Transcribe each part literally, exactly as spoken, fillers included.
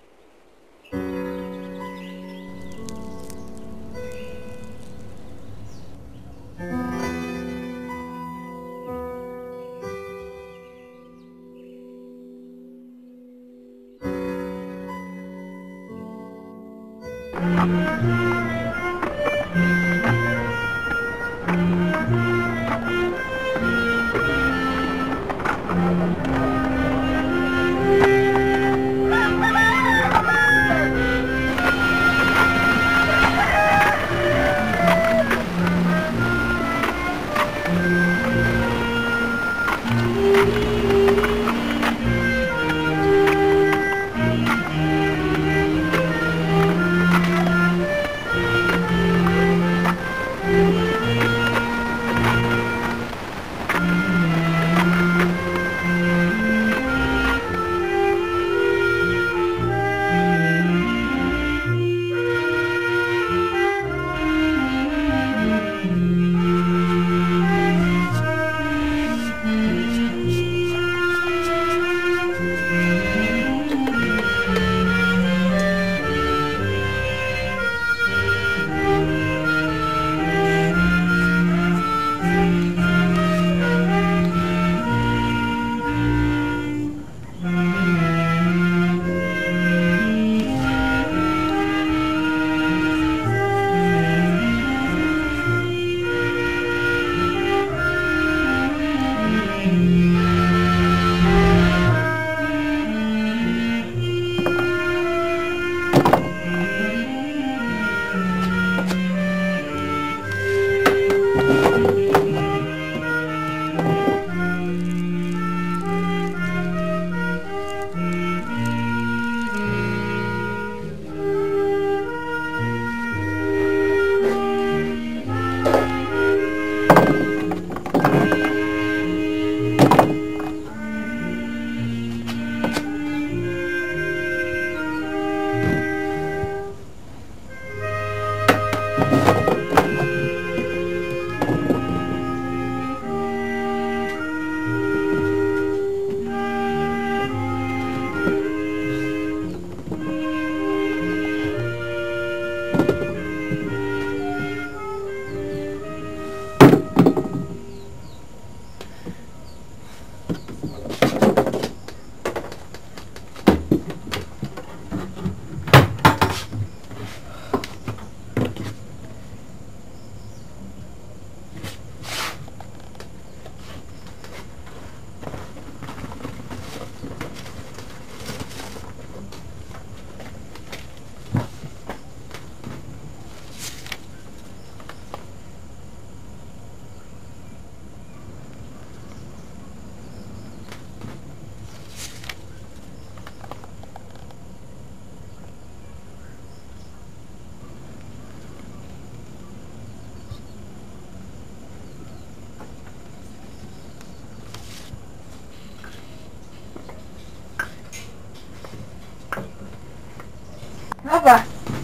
Aba,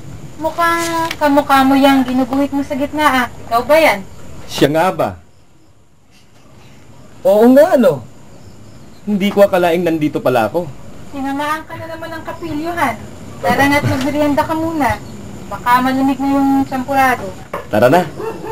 mukhang kamukha mo yung ginuguhit mo sa gitna ah. Ikaw ba yan? Siya nga ba? Oo nga ano. Hindi ko akalaing nandito pala ako. Tinamaan ka na naman ng kapilyuhan. Tara na't magmerienda ka muna. Baka malamig na yung champurado. Tara na.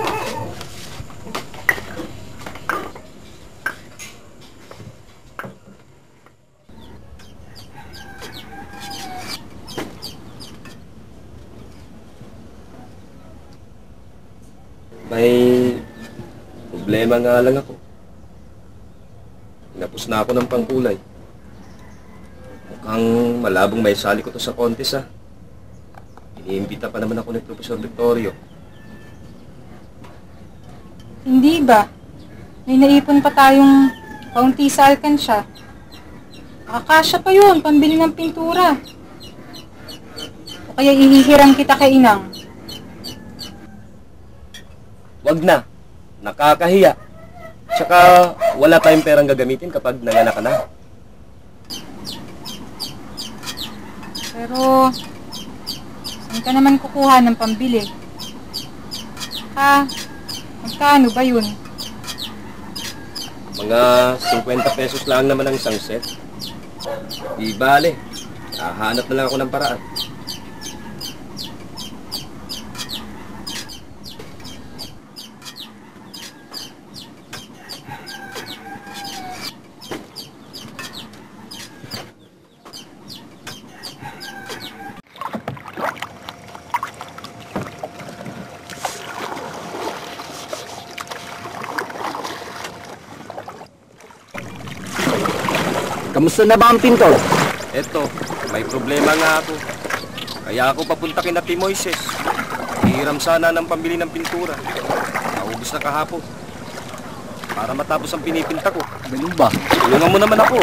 May problema nga lang ako. Pinapos na ako ng pangkulay. Mukhang malabong may sali ko to sa contest ah. Iniimbita pa naman ako ni Professor Victorio. Hindi ba? May naipon pa tayong kaunti sa alkansya. Akasya pa yun, pambili ng pintura. O kaya ihihiram kita kay Inang. Wag na. Nakakahiya. Tsaka wala tayong perang gagamitin kapag nanganak ka na. Pero saan ka naman kukuha ng pambili? Ha? Magkano ba yun? Mga fifty pesos lang naman ang isang set. Di bale. Hahanap na lang ako ng paraan. Kamusta na ba ang pintor? Eto, may problema nga ako. Kaya ako papunta kina T. Moises. Hihiram sana ng pambili ng pintura. Naubos na kahapon. Para matapos ang pinipinta ko. Ganun ba? Tulungan mo naman ako.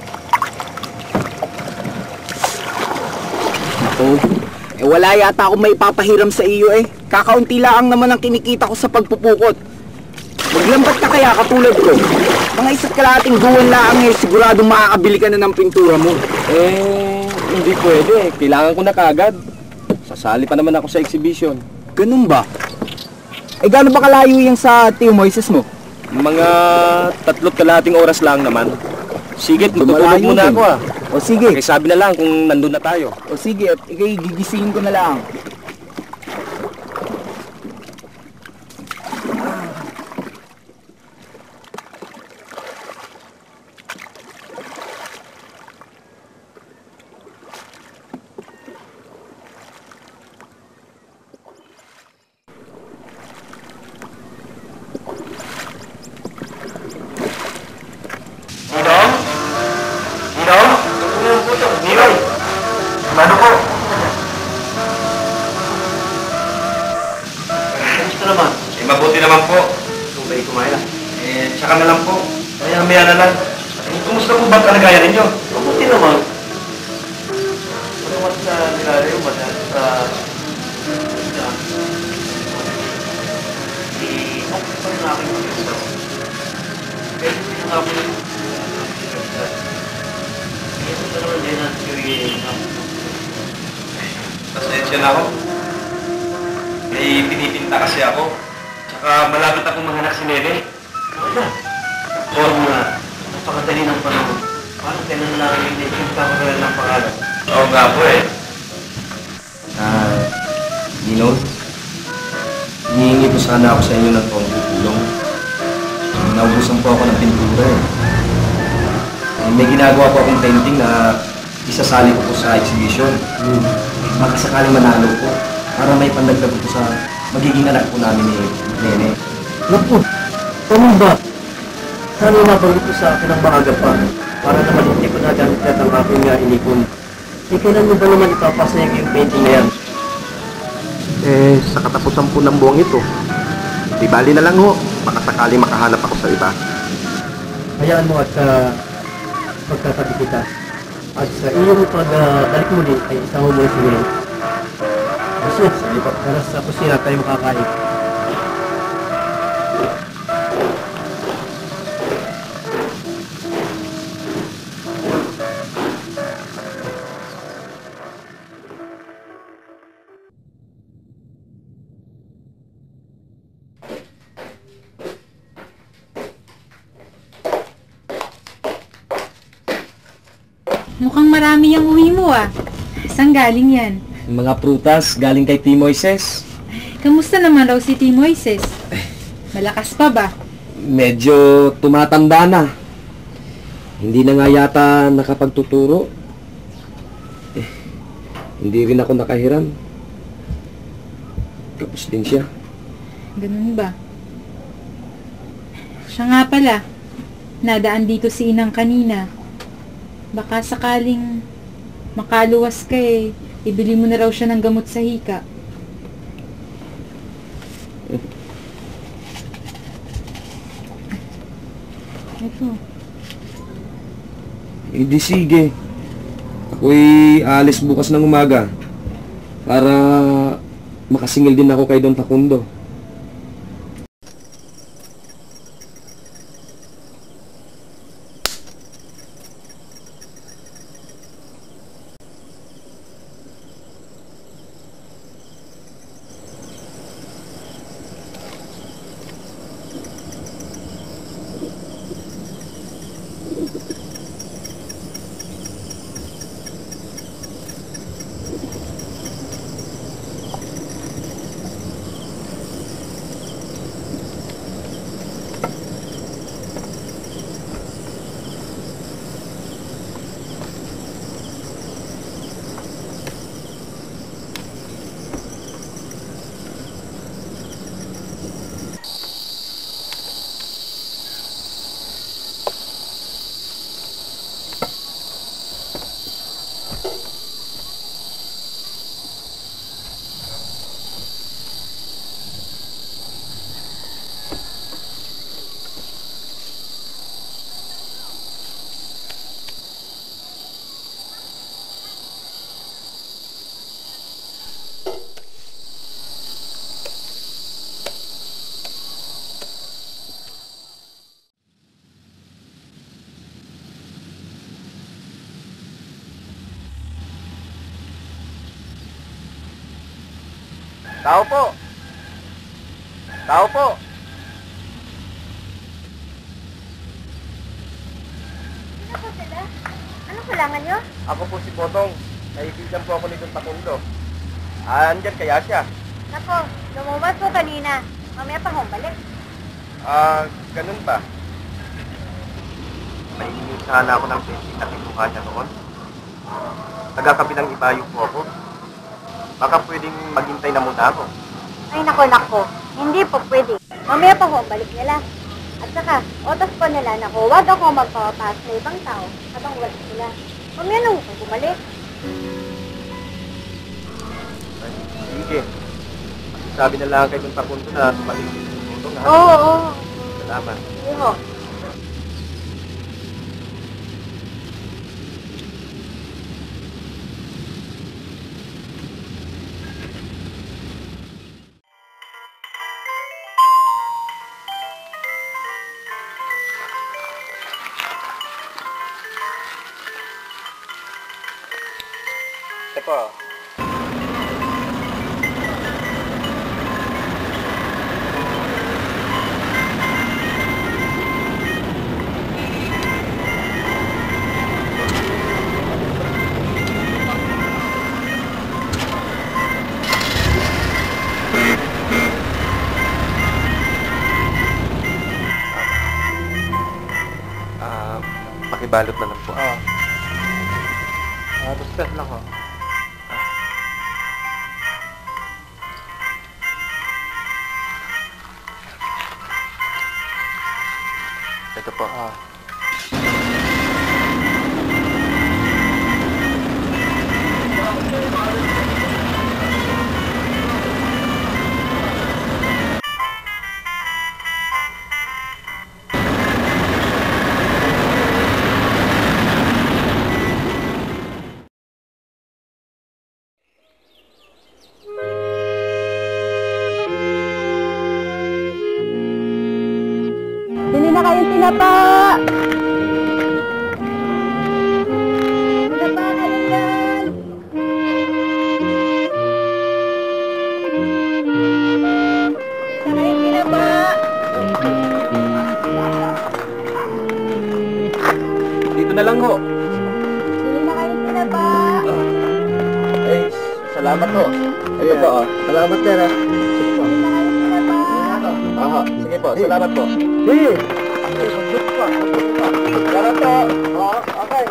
Ito, eh wala yata akong may papahiram sa iyo eh. Kakaunti lang naman ang kinikita ko sa pagpupukot. Maglambat ka kaya katulad ko. Mga isa't kalating buwan lang eh, siguradong makakabili ka na ng pintura mo. Eh, hindi pwede. Kailangan ko na kagad. Sasali pa naman ako sa exhibition. Ganun ba? Eh gaano ba kalayo yung sa Tio Moises mo? Mga tatlo't kalahating oras lang naman. Sige, matutulog Malayo muna din. ako ah. O sige, Okay, sabi na lang kung nandun na tayo. o sige, at ikay gigisingin ko na lang. Ninong? Ninong? Ninong? Ano po? Kamusta naman? Eh, mabuti naman po. Kung ba kumain lang? Eh, tsaka na lang po. Maya-maya na lang. Eh, kumusta po ba ang kalagayan ninyo? Mabuti naman. Matamat sa nilalayo ba dahil sa... sa... Di... Okay pa rin aking mag-isa. Kaya hindi na nga po yung... Kaya ito naman din ang sirigay na... Pasensya na ako. May pinipinta kasi ako. Tsaka malapit akong mahanap si Nene. Wala. Oo nga. Napakadali ng panahon. Parang kailan lang hindi yung papagalan ng pangalan. Oo nga po eh. Ah, Ninong, hinihingi po sana ako sa inyo ng konting tulong. Naubusan po ako ng pintura eh. Eh, May ginagawa po akong painting na isasali ko po sa exhibition. Hmm. Baka sakaling manalo po, para may pandagdag po sa magiging anak po namin ni Nene. Naku, ano ba? Sana nabanggit ko sa akin ang maaga pa para naman hindi ko nagamit lahat ang aking uh, inipon. Eh, kailan mo ba naman ipapasayag yung painting na yan? Eh, sa katapusan po ng buwang ito, di bali na lang ho, baka sakali makahanap ako sa iba. Hayaan mo at uh, pagkatabi kita. At sa iyong pagbalik uh, muli ay isama mo si Nene. Kasi, para sa kusina tayo makakain. Mukhang marami yung uwi mo ah. Saan galing yan? Mga prutas galing kay T. Moises. Kamusta naman raw si T. Moises? Malakas pa ba? Medyo tumatanda na. Hindi na nga yata nakapagtuturo. Eh, hindi rin ako nakahiram. Tapos din siya. Ganun ba? Siya nga pala. Nadaan dito si Inang kanina. Baka sakaling makaluwas ka eh. Ibili mo na raw siya ng gamot sa hika. Ito. Eh di sige. Ako'y aalis bukas ng umaga. Para makasingil din ako kay Don Facundo. Tao po! Tao po! Sino po sila? Anong kailangan nyo? Ako po si Potong. Kaibigan po ako nitong Takundo. Ah, andyan kaya siya. Nako, lumuwas po kanina. Mamaya pa akong balik. Ah, ganun ba? Mahihingi sana ako ng twenty at inuha niya noon. Taga-kabilang ibayo po ako. Baka pwedeng maghintay na muna ako. Ay nako, nako. Hindi po pwede. Mamaya pa akong balik nila. At saka, otas po nila na huwag ako magpapapas sa ibang tao habang wala sila. Mamaya nang ako bumalik. Ay, sige. Sabi na lang kay Don Takundo na sumaling si Potong, ha? Oo, oo. Salamat. Sige ho. Ito po. Ah, pakibalot na lang po. Ah. Ah, basta lang ho. Ito po. Ah. Bili na kayong tinapa! Tinapa kayo yan! Bili na kayong tinapa! Dito na lang ho. Bili na kayong tinapa! Eh, salamat ho. Ito po, oh. Salamat din, ha. Sige po. Bili na kayong tinapa! Aha, sige po. Salamat po. Hey! Salamat po. Oo, okay.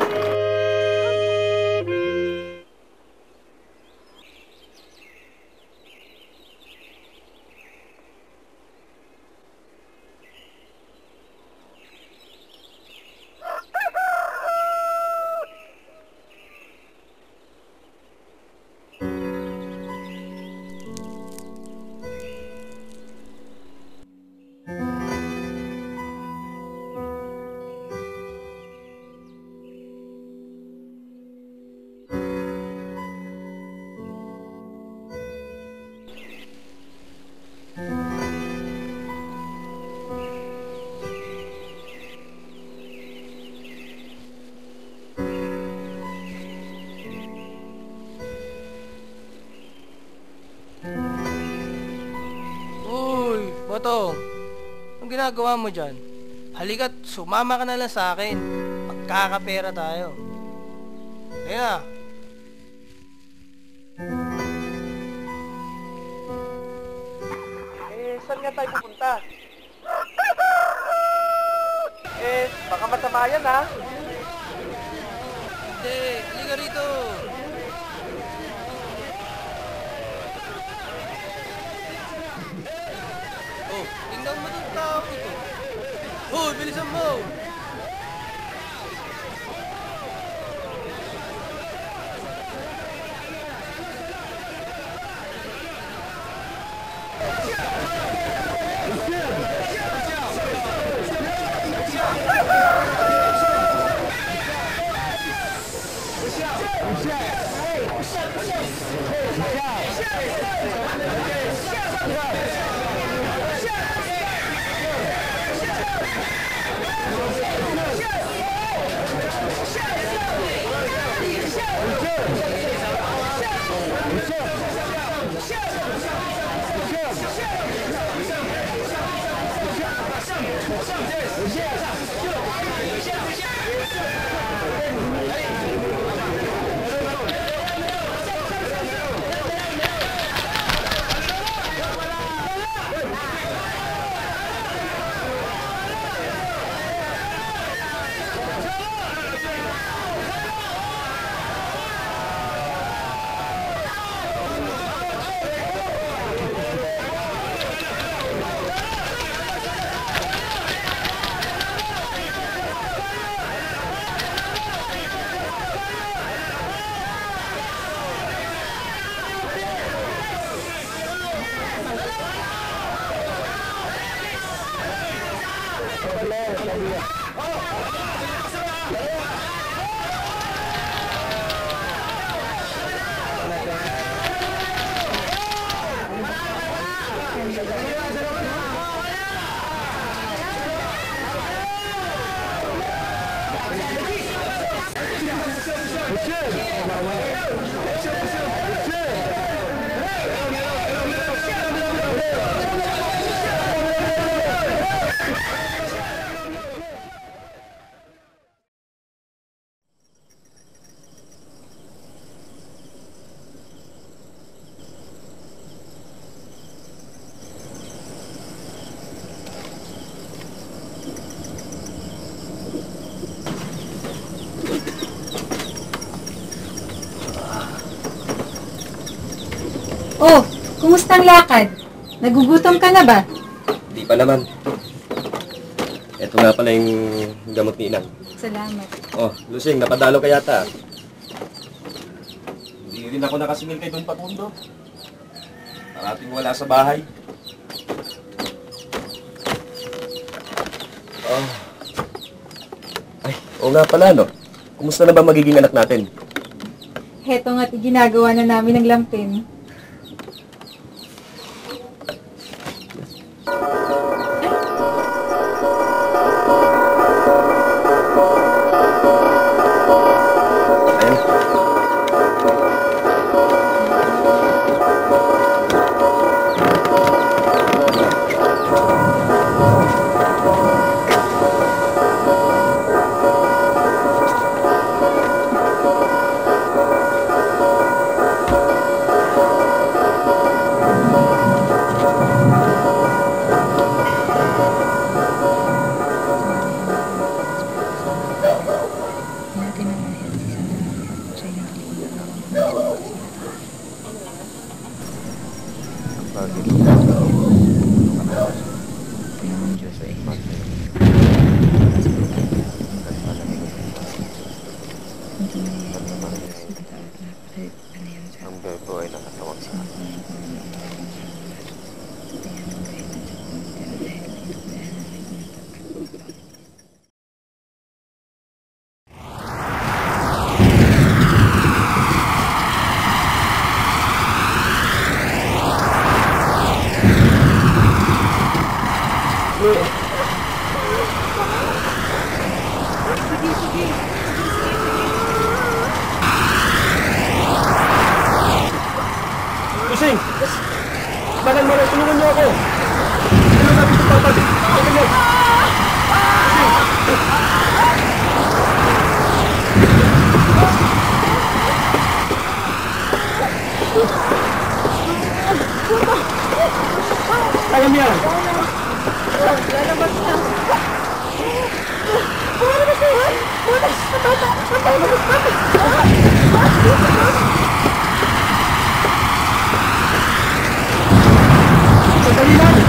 Uy, Botong, anong ginagawa mo dyan? Halika't sumama ka na lang sa akin. Magkakapera tayo. Kaya, Eh, saan nga tayo pupunta? Eh, baka masama yan, ha? hindi, halika rito. Oh, tingnan mo itong tao ito. Oh, bilisan mo. Oh, kumusta ang lakad? Nagugutom ka na ba? Hindi pa naman. Ito nga pala yung gamot ni Inang. Salamat. Oh, Lusing, napadalo ka yata. Hindi rin ako nakasingil kay Don Facundo. Parating wala sa bahay. Oh. Ay, oo nga pala, no? Kumusta na ba magiging anak natin? Heto nga't ginagawa na namin ng lampin. Ang bebo ay nakatawag sa akin. Lusing! Banan mo rin, tulungan niyo ako! Tulungan natin ito papagin! Tulungan niyo! Kaya mo yan! Lalabas na! Bumas na! Bumas! Matata! Sandali lang!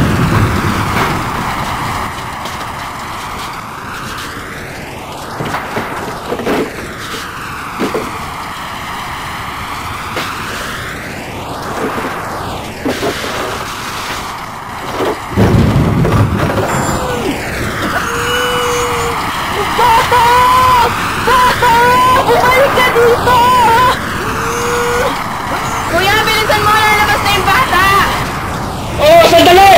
Bata! Bata! Bumalik ka dito! Kuya, bilisan mo! Lalabas na yung bata! Oo, sandali!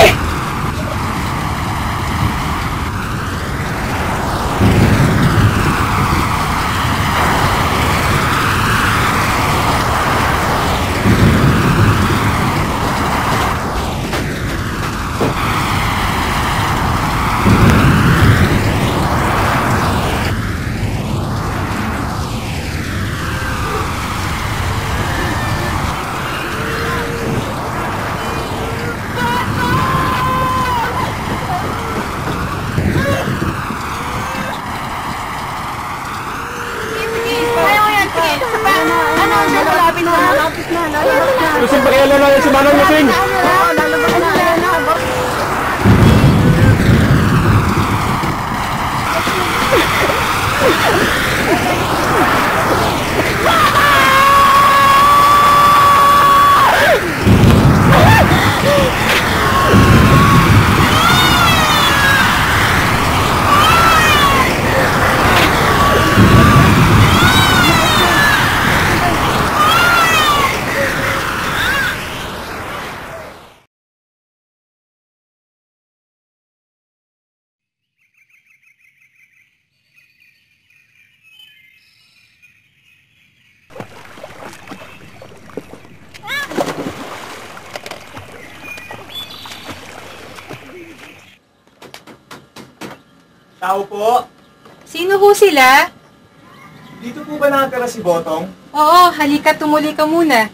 Lusing, pakialam na yan si Manang Lusing! Tao po. Sino ho sila? Dito po ba nakatira si Botong? Oo, halika tumuli ka muna.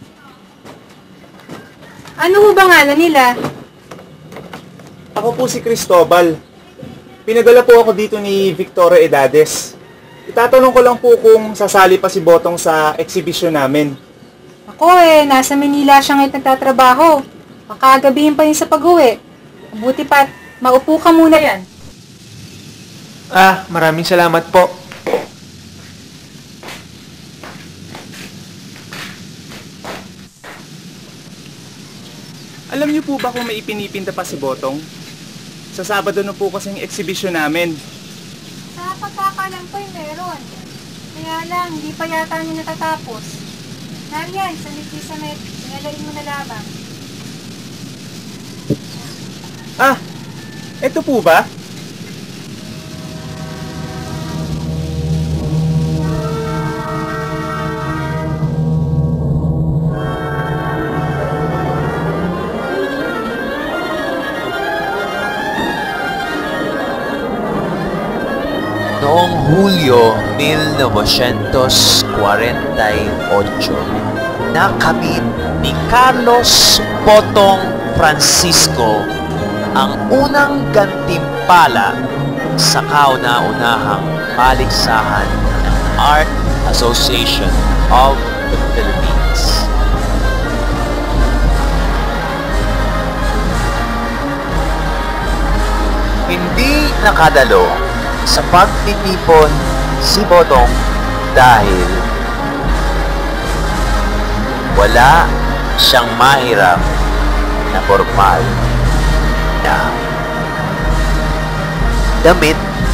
Ano ho ba ngalan nila? Ako po si Cristobal. Pinadala po ako dito ni Victoria Edades. Itatanong ko lang po kung sasali pa si Botong sa exhibition namin. Ako eh, nasa Manila siya ngayon nagtatrabaho. Makagabihin pa yun sa pag-uwi. Mabuti pa, maupo ka muna yan. Ah, maraming salamat po. Alam niyo po ba kung may ipinipinta pa si Botong? Sa Sabado na po kasing exhibition namin. Sa pagkakalam ko eh, meron. Kaya lang, hindi pa yata niya natatapos. Nariyan, sa Nitisa Met, sinalain mo na lamang. Ah, eto po ba? Noong Hulyo mil novecientos cuarenta y ocho, nakamit ni Carlos Botong Francisco ang unang gantimpala sa kauna-unahang paligsahan ng Art Association of the Philippines. Hindi nakadalo sa pagtitipon si Botong dahil wala siyang mahiram na formal na damit